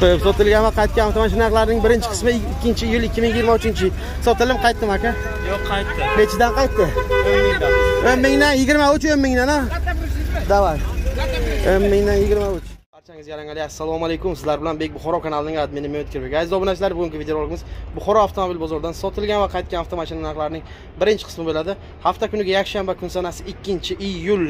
Sotilgan va qaytgan avtomashinalarning birinchi qismi 2-iyul 2023 yil. Sotilib qaytdimi aka? Yo'q, qaytdi. Nechidan qaytdi? 10 mingdan 23 10 mingdan ha? Davay. 10 mingdan 23. Barchangizga yarangali assalomu alaykum. Sizlar bilan Bek Buxoro kanalining admini Mehmet Kirbek. Aziz obunachilar, bugungi videorolikimiz Buxoro avtomobil bozoridan sotilgan va qaytgan avtomashina narxlarining birinchi qismi bo'ladi. Hafta kuniga yakshanba kun sanasi 2-iyul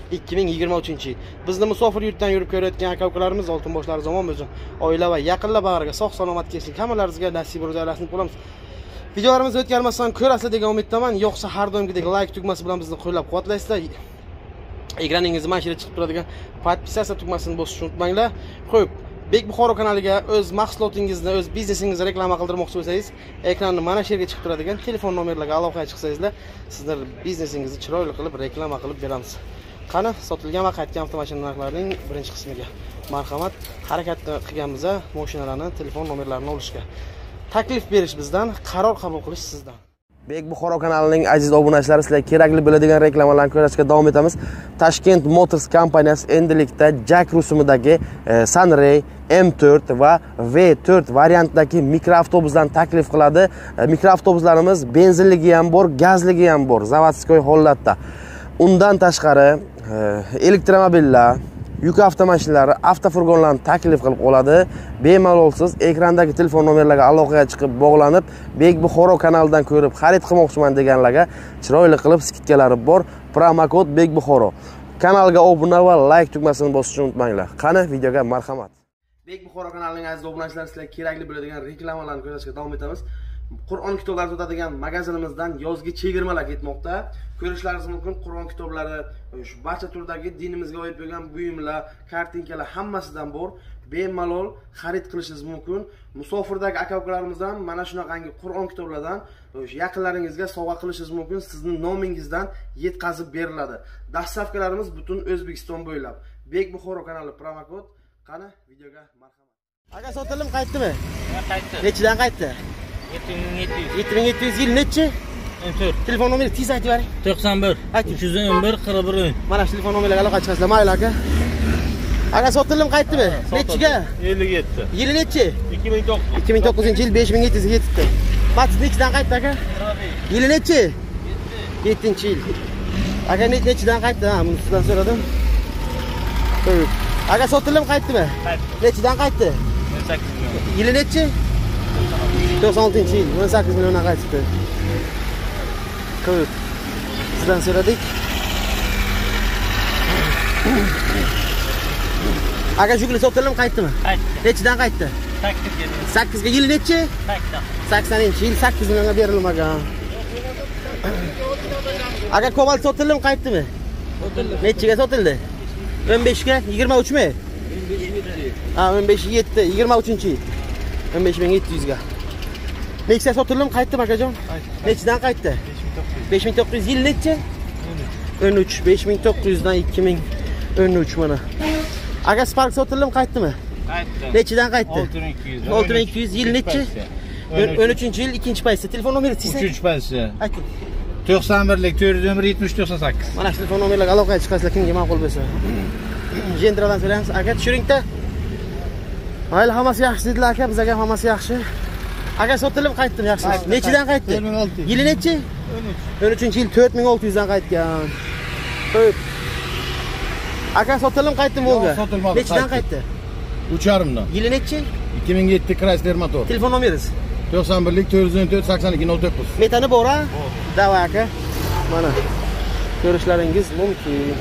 2023 yil. Bizni musofir yurtdan yurib ko'rayotgan aka-ukalarimiz, oltin boshlari zamon bo'lsin. Oila va yaqinlar bag'riga sog' salomat kelsin. Hammalaringizga nasib ro'zalasini qilamiz. Videolarimizni o'tkazmasdan ko'rasiz degan umiddaman. Yo'qsa har doimgidek like tugmasi bilan bizni qo'llab-quvvatlaysizlar. Ekraningizni mashina chiqib turadigan podpisatsiya tugmasini bosishni unutmanglar. Xo'p, Bek Buxoro kanaliga o'z mahsulotingizni, o'z biznesingizni reklama qildirmoqchi bo'lsangiz, ekranni mana shu yerga chiqib turadigan telefon nomerlarga aloqaga chiqsangizlar, sizlar biznesingizni chiroyli qilib reklama qilib beramiz. Qani, sotilgan va qaytgan avtomashina narxlarining birinchi qismiga. Marhamat, harakat qilganmiz mashinalarni telefon nomerlarini olishga. Taklif berish bizdan, qaror qabul qilish sizdan. Bek Buxoro kanalining aziz obunachilari, sizlarga kerakli bo'ladigan reklamalarni ko'rishga davom etamiz. Toshkent Motors kompaniyasi endilikda Jack rusumidagi Sunray, M4 va V4 variantidagi mikroavtobuslarni taklif qiladi. Mikroavtobuslarimiz benzinligi ham bor, gazligi ham bor, zavodskoy holatda. Undan tashqari elektromobillar, yuk avtomashinalari, avtofurgonlarni taklif qilib oladi. Bemalolsiz ekrandagi telefon nomerlariga aloqaga chiqib bog'lanib, Bek Buxoro kanalidan ko'rib xarid qilmoqchiman deganlarga chiroyli qilib skidkalari bor. Promokod Bek Buxoro. Kanalga obuna va like tugmasini bosishni unutmanglar. Qani, videoga marhamat. Bek Buxoro kanalining aziz obunachilari, sizlarga kerakli bo'ladigan reklamalarni ko'rishga davom etamiz. Qur'on kitoblari sotadigan magazinimizdan yozgi chegirmalar ketmoqda. Ko'rishlaringiz mumkin. Qur'on kitoblari shu barcha turdagi dinimizga oid bo'lgan buyumlar, kartinkalar hammasidan bor. Bemalol xarid qilishingiz mumkin. Musofirdagi aka-ukalarimizdan mana shunaqangi Qur'on kitoblardan yaqinlaringizga sovg'a qilishingiz mumkin. Sizning nomingizdan yetkazib beriladi. Dastavkalarimiz butun O'zbekiston bo'ylab. Bek Buxoro kanali promokod. Qani, videoga marhamat. Aka, sotilib qaytdimi? Qaytdi. Nechidan qaytdi? 7700 yil nechi? 14. Telefon nomeri tez aytib bering. 91 311 41. Mana shu telefon nomerlarga aloqa chiqasizlar. Mayli aka. Aka, sotilib qaytdimi? Nechiga? 57. Yili nechi? 2009. 2009-yil 5700 ga yetibdi. Mats nechidan qaytdi aka? Yili nechi? 7-yil. Aka, nechidan qaytdi? Ha, buni sizdan so'radim. Xo'p. Aka, sotilib qaytdimi? Qaytdi. Nechidan qaytdi? 18 million. Yili nechi? 96-yil 18 milliondan qaytibdi. Xo'p. Sizdan so'radik. Aka, Jiguli sotilib qaytdimi? Qaytdi. Nechidan qaytdi? 8 ga. Yil nechi? 80-yil 8 millionga berilmagan. Aka, Cobalt sotilib qaytdimi? Sotildi. Nechiga sotildi? 15 ga, 23 mi? 15 ha, 15-7, 23-yil. 15700 ga. Nexia sotilib qaytdimi akajon? Nechidan qaytdi? 5900. Yil nechi? 13. 5900 dan 2013 mana. Aka, Spark sotilib qaytdimi? Qaytdi. Nechidan qaytdi? 6200. 6200. Yil nechi? 13-yil ikkinchi paytda. Telefon nomeri sizga? 3 paysi. Ayting. 91lik 411 7098. Mana shu telefon nomerlarga aloqaga chiqasizlar, kimga ma'qul bo'lsa. Jentradan so'raymiz. Aka, tushiringda. Mayli, hammasi yaxshi dedilar aka, bizga hammasi yaxshi. Aka, sotilib qaytdim, yaxshi. Nechidan qaytdi? 4600. Yili nechi? 13-yil 4600 dan qaytgan. Xo'p. Aka, sotilib qaytdim Volga. Nechidan qaytdi? 3,5 dan. Yili nechi? 2007 Chrysler motor. Telefon nomeringiz? 91lik 414 82 09. Metani bor ha? Davay aka. Mana ko'rishlaringiz mumkin.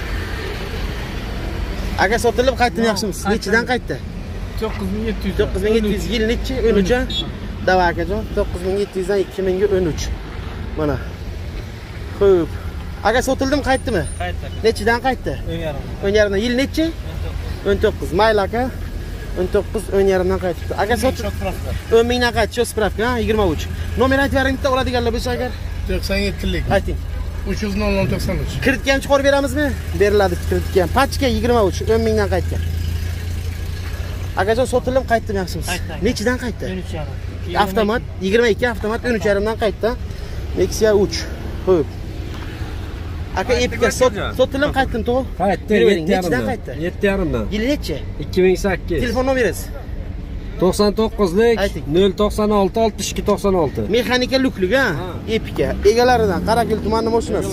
Aka, sotilib qaytdim, yaxshimisiz? Nechidan qaytdi? 9700. 9700. Yil nechi? 13. Davay akajon, 9700 dan 2013. Mana. Xo'p. Aka, sotildim qaytdimi? Qaytdi. Nechidan qaytdi? 10,5. 10,5 dan. Yil nechi? 19. Mayli aka. 19 10,5 dan qaytibdi. Aka, sotilib 10 mingdan qaytdi, shu spravka, 23. Nomer aytib bering, bitta oladiganlar bo'lsa agar. 97lik. Ayting. 300 Kreditga ham chiqarib beramizmi? Beriladi kreditga ham. Pachka 23, 10 mingdan qaytgan. Akajon, sotilib qaytdim, yaxshimisiz? Nechidan qaytdi? 13,5. Avtomat 22, avtomat 13,5 dan qaytdi. Nexia 3. Xo'p. Aka, Epica sotilib qaytdim, to'g'ri? Qaytdi. Nechidan qaytdi? 7,5 dan. Yili nechi? 2008. Telefon nomeringiz? 99lik Ayting. 096 62 96. Mexanika luklik ha? Epika. Egalaridan Qarakil tumani mashinasi.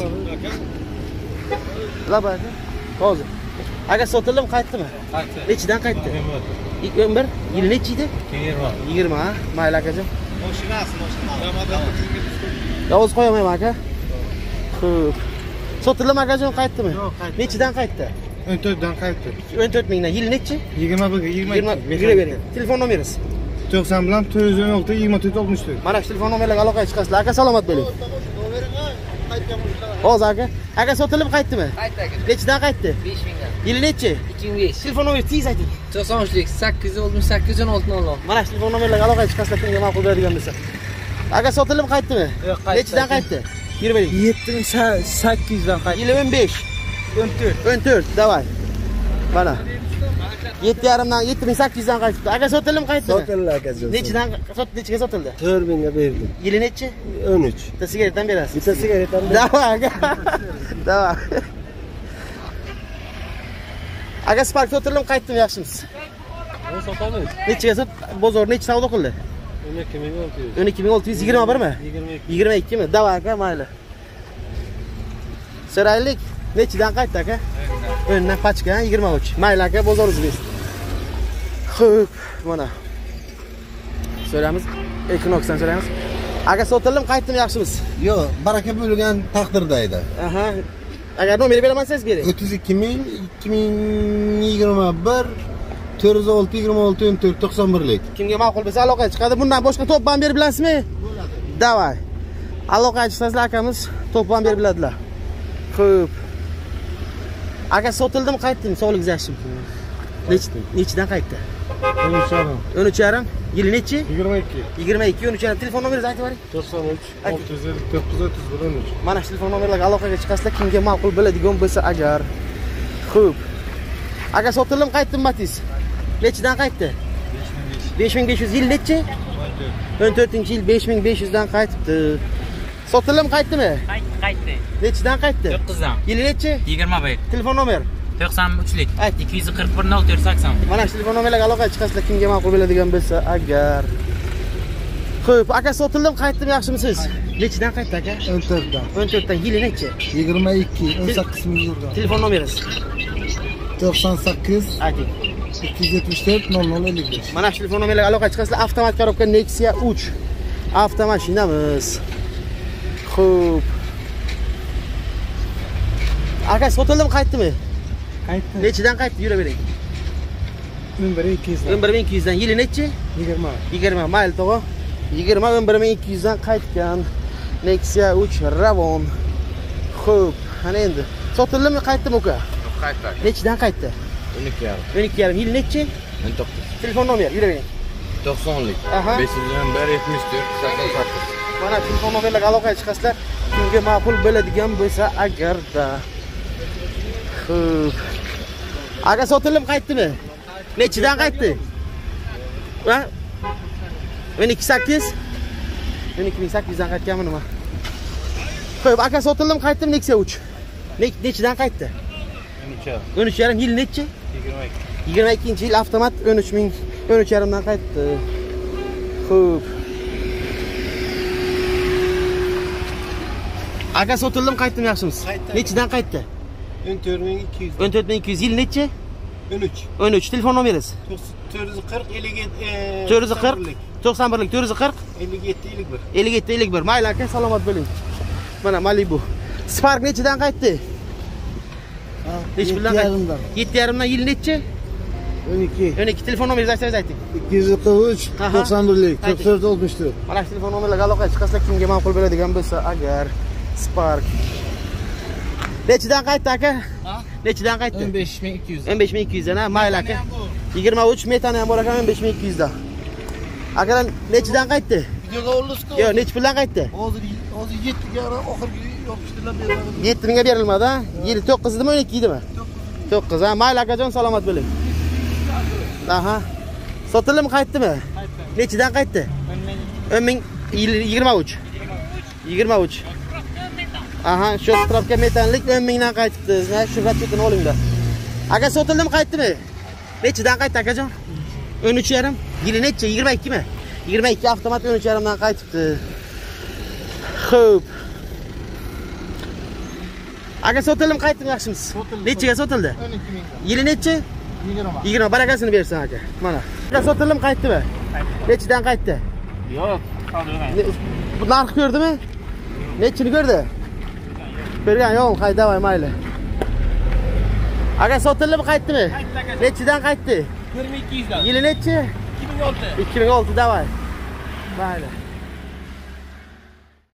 Labadi. Hozir. Aka sotildimi, qaytdimi? Qaytdi. Nechidan qaytdi? 21. Yili nechi edi? 20 ha? Mayli akajon. Mashinasi. Ramadan. Yovuz qo'yamayman aka. Xo'p. Sotildimi akajon, qaytdimi? Yo'q, qaytdi. Nechidan qaytdi? 14 dan qaytdi. 14 mingdan. Yili nechi? 21 ga 20 bering. Telefon nomeringiz. 90 bilan 416 24 64. Mana shu telefon nomerlarga aloqaga chiqasizlar. Aka salomat bo'ling. Hozir aka. Aka sotilib qaytdimi? Qaytdi aka. Nechidan qaytdi? 5000 dan. Yili nechi? 2005. Telefon nomeringizni tez ayting. 93lik 868 16 Mana shu telefon nomerlarga aloqaga chiqasizlar, kimga ma'qul bo'ladigan bo'lsa. Aka sotilib qaytdimi? Yo'q, qaytdi. Nechidan qaytdi? Yur bering. 7800 dan qaytdi. Yili 15. 14, davay. Mana. 7,5 dan 7800 dan qaytdi. Aka sotilib qaytdimi? Sotildi akajon. Nechidan nechiga sotildi? 4000 ga berdim. Yili nechi? 13. Bitta sigaretdan berasiz. Bitta sigaretdan Davay aka. Davay. Aka Spark sotilib qaytdimi, yaxshimisiz? Sotamiz. Nechiga sot? Bozor nechi savdo qildi? 12600. 12621 mi? 22 mi? Davay aka, mayli. So'raylik. Nechidan qaytdi aka? O'ndan pachka 23. Mayli aka, bozoringiz. Xo'p, mana. So'ramiz. Equinoxdan so'ramiz. Aka sotildim, qaytdimi, yaxshimisiz? Yo'q, baraka bo'lgan taqdirda edi. Aha. Agar nomer beramansangiz bering. 32000 2021 406 26 14 91lik. Kimga ma'qul bo'lsa aloqaga chiqadi. Bundan boshqa to'pban berib bilasizmi? Bo'ladi. Davay. Aloqaga chiqsangizlar akamiz to'pban berib biladilar. Xo'p. Aka sotildimi, qaytdimi? Sog'ligingiz yaxshimi? Nechidan qaytdi? 13,5. Yili nechi? 22 22, 13. Telefon nomeringizni aytib bering. 93 659 31 Mana shu telefon nomerlarga aloqaga chiqasizlar, kimga ma'qul bo'ladigan bo'lsa agar. Xo'p. Aka sotildimi, qaytdimi Matiz? Nechidan qaytdi? 5500. Yil nechi? 14-yil 5500 dan qaytibdi. Sotildimi, qaytdimi? Qaytdi. Nechidan qaytdi? 9 dan. Yili nechi? 21. Telefon nomer. 93lik. Ayt. 241 0480. Mana shu telefon nomerlarga aloqaga chiqasizlar, kimga ma'qul bo'ladigan bo'lsa agar. Xo'p, aka sotildimi, qaytdimi, yaxshimisiz? Nechidan qaytdi aka? 14 dan. 14 dan. Yili nechi? 22 18 ming yurgan. Telefon nomeringiz. 98 Ayting. 274 0055. Mana shu telefon nomerlarga aloqaga chiqasizlar. Avtomat korobka Nexia 3. Avtomashinamiz. Xo'p. Aka sotildimi, qaytdimi? Qaytdi. Nechidan qaytdi? Yuravering. 11200 11200 dan. Yili nechi? 20. 20. Mayli tog'a. 20 11200 dan qaytgan Nexia 3 Ravon. Xo'p, ana endi. Sotildimi, qaytdimi uka? Qaytdi. Nechidan qaytdi? 12,5. 12,5. Yil nechi? 19. Telefon nomer, yuravering. 90lik. Aha. 501 74 88. Mana telefon nomerlarga aloqaga chiqasizlar, kimga ma'qul bo'ladigan bo'lsa agarda. Xo'p. Aka sotilib qaytdimi? Nechidan qaytdi? Va? 128. 12800 dan qaytganmi nima? Xo'p, aka sotildim, qaytdim Nexia 3. Nechidan qaytdi? 13,5. Yil nechi? 22-yil avtomat 13,000 13,5 dan qaytdi. Xo'p. Aka sotildim, qaytdim, yaxshimisiz? Nechidan qaytdi? 14200 14200. Yil nechi? 13 13. Telefon nomeringiz? 440 440 91lik 440 57 51. 57 51. Mayli aka, salomat bo'ling. Mana Malibu. Spark nechidan qaytdi? Nechi bilan? 7,5 dan. Yil nechi? 12 12. Telefon nomeringizni aytsangiz ayting. 243 Aha. 91lik 44 64. Mana shu telefon nomerlarga aloqaga chiqasizlar, kimga ma'qul bo'ladigan bo'lsa agar. Spark. Nechidan qaytdi aka? Nechidan qaytdi? 15200. 15200 dan. Mayli aka. 23 metani ham bor ekan 15200 dan. Aka nechidan qaytdi? Videoga oldizku. Yo'q, nechi puldan qaytdi? Hozir 7 ga oxirgi yopishtirlar beradi. 7 mingga berilmadi, ha? 9 idimi, 12 idimi? 9, ha. Mayli akajon, salomat bo'ling. Aha. Sotildim, qaytdimi? Nechidan qaytdi? 10,000 23. 23. Aha, shu trapka metanlik 10,000 dan qaytibdi. Shu ratchetini olinglar. Aka sotildim, qaytdimi? Nechidan qaytdi akajon? 13,5. Yili necha? 22 mi? 22 avtomat 13,5dan qaytibdi. Xo'p. Aka sotildim qaytdim yaxshimiz. Nechaga sotildi? 12 ming. Yili necha? 20. 20 barakasini bersin aka. Mana. Aka sotildim qaytdimi? Nechidan qaytdi? Yo'q, Bu narx ko'rdimi? Nechini ko'rdi? Ko'rgan yo'q, hay davay mayli. Aka sotildimi qaytdimi? Nechidan qaytdi? 2200 dan. Yili nechi? 2006. 2006 davay. Mayli.